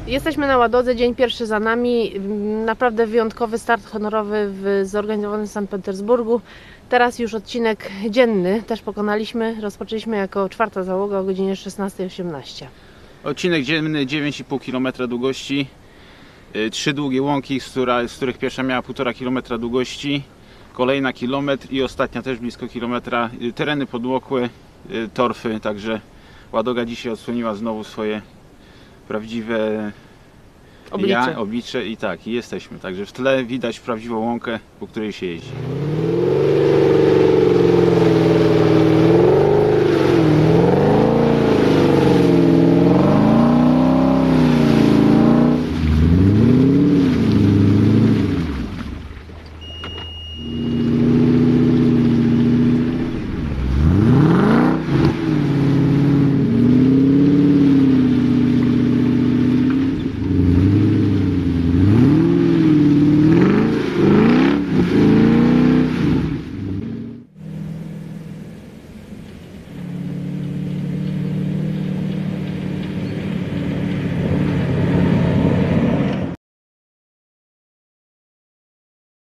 Jesteśmy na Ładodze, dzień pierwszy za nami. Naprawdę wyjątkowy start honorowy zorganizowany w Sankt Petersburgu. Teraz już odcinek dzienny też pokonaliśmy. Rozpoczęliśmy jako czwarta załoga o godzinie 16:18. Odcinek dzienny 9,5 km długości. 3 długie łąki, z których pierwsza miała 1,5 km długości. Kolejna kilometr i ostatnia też blisko kilometra. Tereny podmokłe, torfy, także Ładoga dzisiaj odsłoniła znowu swoje prawdziwe oblicze i tak, i jesteśmy. Także w tle widać prawdziwą łąkę, po której się jeździ.